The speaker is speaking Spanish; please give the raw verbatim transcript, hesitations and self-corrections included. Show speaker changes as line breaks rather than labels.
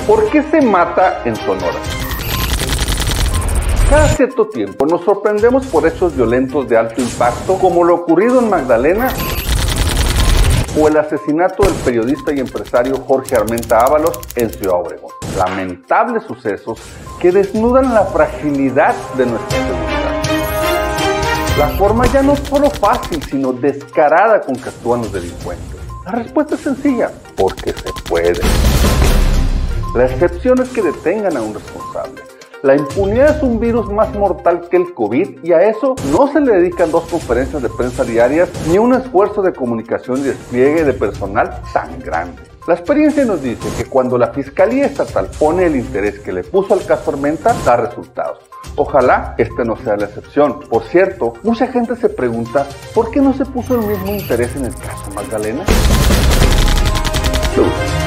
¿Por qué se mata en Sonora? Cada cierto tiempo nos sorprendemos por hechos violentos de alto impacto, como lo ocurrido en Magdalena o el asesinato del periodista y empresario Jorge Armenta Ábalos en Ciudad Obregón. Lamentables sucesos que desnudan la fragilidad de nuestra seguridad. La forma ya no solo fácil, sino descarada con que actúan los delincuentes. La respuesta es sencilla, porque se puede. La excepción es que detengan a un responsable. La impunidad es un virus más mortal que el COVID y a eso no se le dedican dos conferencias de prensa diarias ni un esfuerzo de comunicación y despliegue de personal tan grande. La experiencia nos dice que cuando la Fiscalía Estatal pone el interés que le puso al caso Armenta, da resultados. Ojalá este no sea la excepción. Por cierto, mucha gente se pregunta ¿por qué no se puso el mismo interés en el caso Magdalena? Luz.